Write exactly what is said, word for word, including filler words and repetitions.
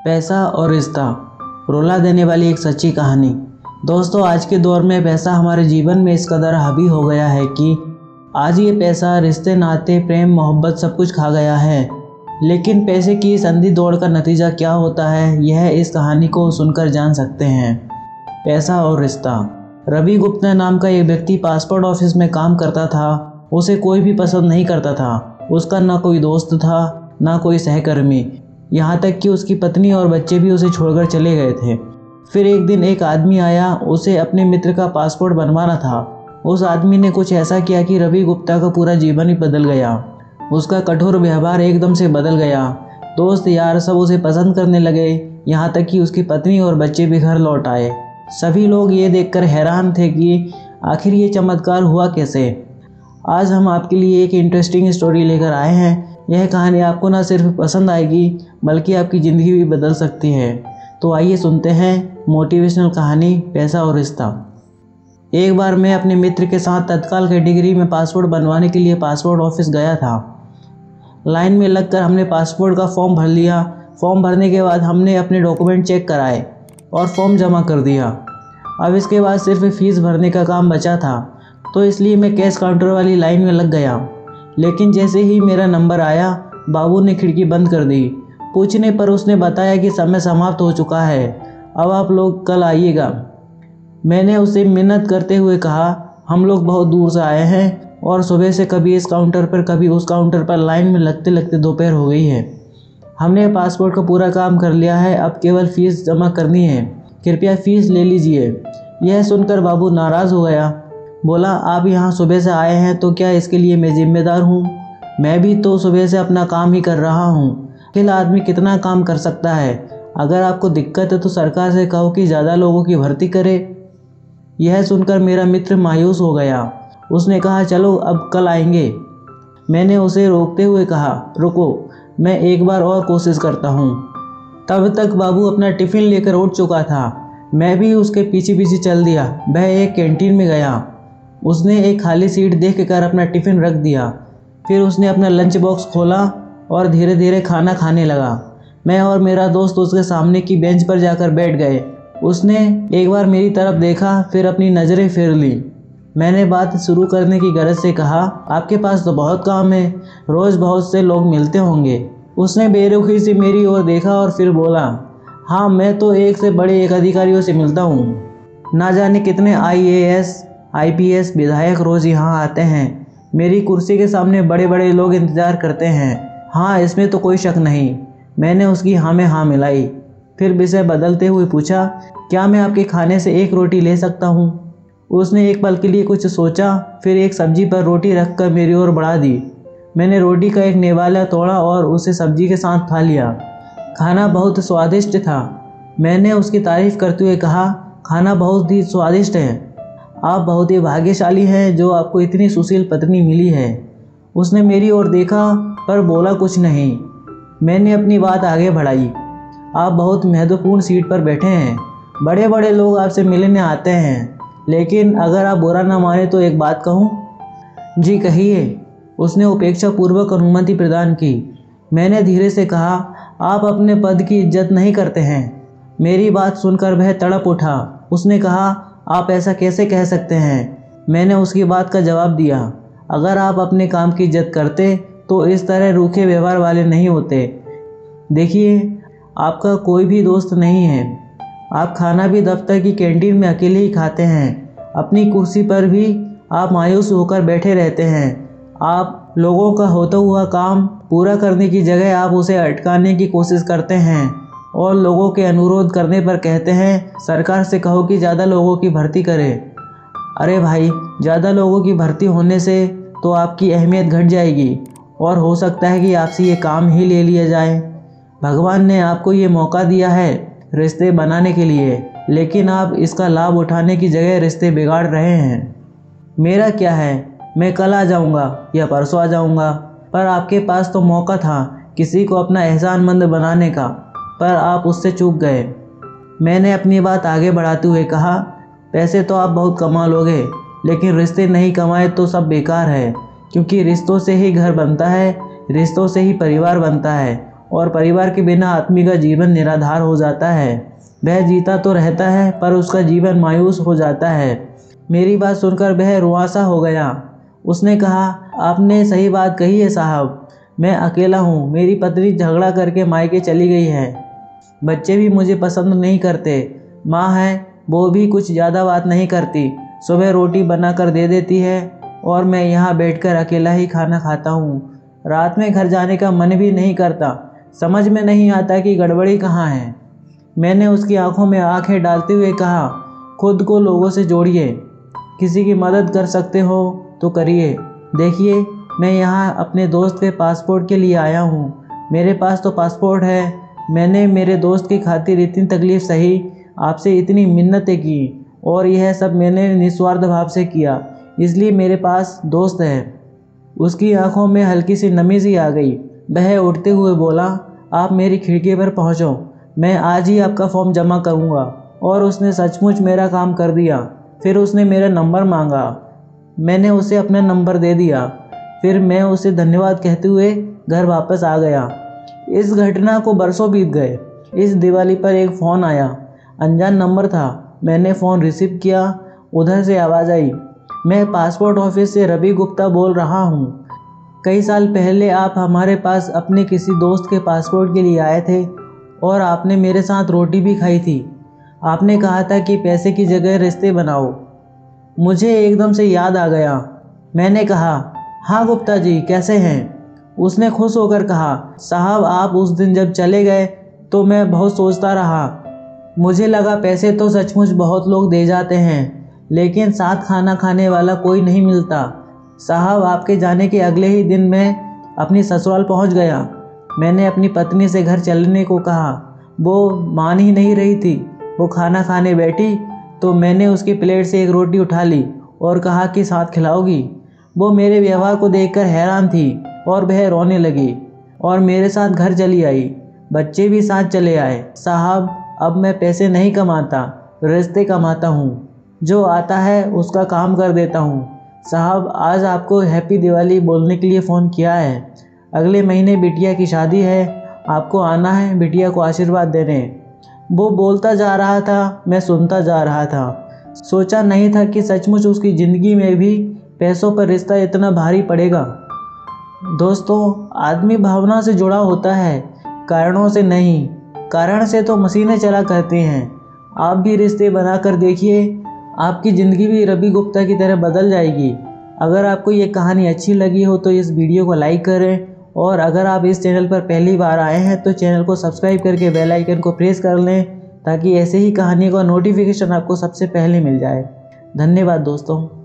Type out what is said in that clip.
पैसा और रिश्ता, रुला देने वाली एक सच्ची कहानी। दोस्तों, आज के दौर में पैसा हमारे जीवन में इस कदर हावी हो गया है कि आज ये पैसा रिश्ते, नाते, प्रेम, मोहब्बत सब कुछ खा गया है। लेकिन पैसे की इस अंधी दौड़ का नतीजा क्या होता है, यह इस कहानी को सुनकर जान सकते हैं। पैसा और रिश्ता। रवि गुप्ता नाम का एक व्यक्ति पासपोर्ट ऑफिस में काम करता था। उसे कोई भी पसंद नहीं करता था। उसका ना कोई दोस्त था, ना कोई सहकर्मी, यहाँ तक कि उसकी पत्नी और बच्चे भी उसे छोड़कर चले गए थे। फिर एक दिन एक आदमी आया, उसे अपने मित्र का पासपोर्ट बनवाना था। उस आदमी ने कुछ ऐसा किया कि रवि गुप्ता का पूरा जीवन ही बदल गया। उसका कठोर व्यवहार एकदम से बदल गया। दोस्त यार सब उसे पसंद करने लगे, यहाँ तक कि उसकी पत्नी और बच्चे भी घर लौट आए। सभी लोग ये देखकर हैरान थे कि आखिर ये चमत्कार हुआ कैसे। आज हम आपके लिए एक इंटरेस्टिंग स्टोरी लेकर आए हैं। यह कहानी आपको न सिर्फ पसंद आएगी बल्कि आपकी ज़िंदगी भी बदल सकती है। तो आइए सुनते हैं मोटिवेशनल कहानी, पैसा और रिश्ता। एक बार मैं अपने मित्र के साथ तत्काल कैटेगरी में पासपोर्ट बनवाने के लिए पासपोर्ट ऑफिस गया था। लाइन में लगकर हमने पासपोर्ट का फॉर्म भर लिया। फॉर्म भरने के बाद हमने अपने डॉक्यूमेंट चेक कराए और फॉर्म जमा कर दिया। अब इसके बाद सिर्फ फीस भरने का काम बचा था, तो इसलिए मैं कैश काउंटर वाली लाइन में लग गया। लेकिन जैसे ही मेरा नंबर आया, बाबू ने खिड़की बंद कर दी। पूछने पर उसने बताया कि समय समाप्त हो चुका है, अब आप लोग कल आइएगा। मैंने उसे मिन्नत करते हुए कहा, हम लोग बहुत दूर से आए हैं और सुबह से कभी इस काउंटर पर कभी उस काउंटर पर लाइन में लगते लगते दोपहर हो गई है। हमने पासपोर्ट का पूरा काम कर लिया है, अब केवल फीस जमा करनी है, कृपया फीस ले लीजिए। यह सुनकर बाबू नाराज़ हो गया। बोला, आप यहाँ सुबह से आए हैं तो क्या इसके लिए मैं जिम्मेदार हूँ? मैं भी तो सुबह से अपना काम ही कर रहा हूँ। अकेला आदमी कितना काम कर सकता है? अगर आपको दिक्कत है तो सरकार से कहो कि ज़्यादा लोगों की भर्ती करे। यह सुनकर मेरा मित्र मायूस हो गया। उसने कहा, चलो अब कल आएंगे। मैंने उसे रोकते हुए कहा, रुको, मैं एक बार और कोशिश करता हूँ। तब तक बाबू अपना टिफ़िन लेकर उठ चुका था। मैं भी उसके पीछे पीछे चल दिया। वह एक कैंटीन में गया। उसने एक खाली सीट देखकर अपना टिफ़िन रख दिया। फिर उसने अपना लंच बॉक्स खोला और धीरे धीरे खाना खाने लगा। मैं और मेरा दोस्त उसके सामने की बेंच पर जाकर बैठ गए। उसने एक बार मेरी तरफ देखा, फिर अपनी नज़रें फेर ली। मैंने बात शुरू करने की गरज से कहा, आपके पास तो बहुत काम है, रोज़ बहुत से लोग मिलते होंगे। उसने बेरुखी से मेरी ओर देखा और फिर बोला, हाँ, मैं तो एक से बड़े एक अधिकारियों से मिलता हूँ। ना जाने कितने I A S, I P S विधायक रोज़ यहाँ आते हैं। मेरी कुर्सी के सामने बड़े बड़े लोग इंतज़ार करते हैं। हाँ, इसमें तो कोई शक नहीं। मैंने उसकी हाँ में हाँ मिलाई। फिर विषय बदलते हुए पूछा, क्या मैं आपके खाने से एक रोटी ले सकता हूँ? उसने एक पल के लिए कुछ सोचा, फिर एक सब्जी पर रोटी रखकर मेरी ओर बढ़ा दी। मैंने रोटी का एक नेवाला तोड़ा और उसे सब्जी के साथ खा लिया। खाना बहुत स्वादिष्ट था। मैंने उसकी तारीफ़ करते हुए कहा, खाना बहुत ही स्वादिष्ट है, आप बहुत ही भाग्यशाली हैं जो आपको इतनी सुशील पत्नी मिली है। उसने मेरी ओर देखा पर बोला कुछ नहीं। मैंने अपनी बात आगे बढ़ाई, आप बहुत महत्वपूर्ण सीट पर बैठे हैं, बड़े बड़े लोग आपसे मिलने आते हैं, लेकिन अगर आप बुरा ना माने तो एक बात कहूँ? जी कहिए। उसने उपेक्षा पूर्वक अनुमति प्रदान की। मैंने धीरे से कहा, आप अपने पद की इज्जत नहीं करते हैं। मेरी बात सुनकर वह तड़प उठा। उसने कहा, आप ऐसा कैसे कह सकते हैं? मैंने उसकी बात का जवाब दिया, अगर आप अपने काम की इज्जत करते तो इस तरह रूखे व्यवहार वाले नहीं होते। देखिए, आपका कोई भी दोस्त नहीं है। आप खाना भी दफ्तर की कैंटीन में अकेले ही खाते हैं। अपनी कुर्सी पर भी आप मायूस होकर बैठे रहते हैं। आप लोगों का होता हुआ काम पूरा करने की जगह आप उसे अटकाने की कोशिश करते हैं और लोगों के अनुरोध करने पर कहते हैं, सरकार से कहो कि ज़्यादा लोगों की भर्ती करे। अरे भाई, ज़्यादा लोगों की भर्ती होने से तो आपकी अहमियत घट जाएगी और हो सकता है कि आपसे ये काम ही ले लिया जाए। भगवान ने आपको ये मौका दिया है रिश्ते बनाने के लिए, लेकिन आप इसका लाभ उठाने की जगह रिश्ते बिगाड़ रहे हैं। मेरा क्या है, मैं कल आ जाऊँगा या परसों आ जाऊँगा, पर आपके पास तो मौका था किसी को अपना एहसानमंद बनाने का, पर आप उससे चूक गए। मैंने अपनी बात आगे बढ़ाते हुए कहा, पैसे तो आप बहुत कमा लोगे, लेकिन रिश्ते नहीं कमाए तो सब बेकार है, क्योंकि रिश्तों से ही घर बनता है, रिश्तों से ही परिवार बनता है और परिवार के बिना आदमी का जीवन निराधार हो जाता है। वह जीता तो रहता है पर उसका जीवन मायूस हो जाता है। मेरी बात सुनकर वह रुआसा हो गया। उसने कहा, आपने सही बात कही है साहब, मैं अकेला हूँ। मेरी पत्नी झगड़ा करके मायके चली गई है। बच्चे भी मुझे पसंद नहीं करते। माँ है, वो भी कुछ ज़्यादा बात नहीं करती। सुबह रोटी बना कर दे देती है और मैं यहाँ बैठकर अकेला ही खाना खाता हूँ। रात में घर जाने का मन भी नहीं करता। समझ में नहीं आता कि गड़बड़ी कहाँ है। मैंने उसकी आंखों में आंखें डालते हुए कहा, खुद को लोगों से जोड़िए। किसी की मदद कर सकते हो तो करिए। देखिए, मैं यहाँ अपने दोस्त के पासपोर्ट के लिए आया हूँ। मेरे पास तो पासपोर्ट है। मैंने मेरे दोस्त की खातिर इतनी तकलीफ़ सही, आपसे इतनी मिन्नतें की और यह सब मैंने निस्वार्थ भाव से किया, इसलिए मेरे पास दोस्त है। उसकी आंखों में हल्की सी नमी सी आ गई। वह उठते हुए बोला, आप मेरी खिड़की पर पहुँचो, मैं आज ही आपका फॉर्म जमा करूँगा। और उसने सचमुच मेरा काम कर दिया। फिर उसने मेरा नंबर मांगा। मैंने उसे अपना नंबर दे दिया। फिर मैं उसे धन्यवाद कहते हुए घर वापस आ गया। इस घटना को बरसों बीत गए। इस दिवाली पर एक फ़ोन आया। अनजान नंबर था। मैंने फ़ोन रिसीव किया। उधर से आवाज़ आई, मैं पासपोर्ट ऑफिस से रवि गुप्ता बोल रहा हूँ। कई साल पहले आप हमारे पास अपने किसी दोस्त के पासपोर्ट के लिए आए थे और आपने मेरे साथ रोटी भी खाई थी। आपने कहा था कि पैसे की जगह रिश्ते बनाओ। मुझे एकदम से याद आ गया। मैंने कहा, हाँ गुप्ता जी, कैसे हैं? उसने खुश होकर कहा, साहब आप उस दिन जब चले गए तो मैं बहुत सोचता रहा। मुझे लगा पैसे तो सचमुच बहुत लोग दे जाते हैं, लेकिन साथ खाना खाने वाला कोई नहीं मिलता। साहब आपके जाने के अगले ही दिन मैं अपनी ससुराल पहुंच गया। मैंने अपनी पत्नी से घर चलने को कहा। वो मान ही नहीं रही थी। वो खाना खाने बैठी तो मैंने उसकी प्लेट से एक रोटी उठा ली और कहा कि साथ खिलाओगी। वो मेरे व्यवहार को देखकर हैरान थी और वह रोने लगी और मेरे साथ घर चली आई। बच्चे भी साथ चले आए। साहब अब मैं पैसे नहीं कमाता, रिश्ते कमाता हूँ। जो आता है उसका काम कर देता हूँ। साहब आज आपको हैप्पी दिवाली बोलने के लिए फ़ोन किया है। अगले महीने बिटिया की शादी है, आपको आना है बिटिया को आशीर्वाद देने। वो बोलता जा रहा था, मैं सुनता जा रहा था। सोचा नहीं था कि सचमुच उसकी ज़िंदगी में भी पैसों पर रिश्ता इतना भारी पड़ेगा। दोस्तों, आदमी भावना से जुड़ा होता है, कारणों से नहीं। कारण से तो मशीनें चला करती हैं। आप भी रिश्ते बना कर देखिए, आपकी ज़िंदगी भी रवि गुप्ता की तरह बदल जाएगी। अगर आपको ये कहानी अच्छी लगी हो तो इस वीडियो को लाइक करें और अगर आप इस चैनल पर पहली बार आए हैं तो चैनल को सब्सक्राइब करके बेल आइकन को प्रेस कर लें ताकि ऐसे ही कहानी का नोटिफिकेशन आपको सबसे पहले मिल जाए। धन्यवाद दोस्तों।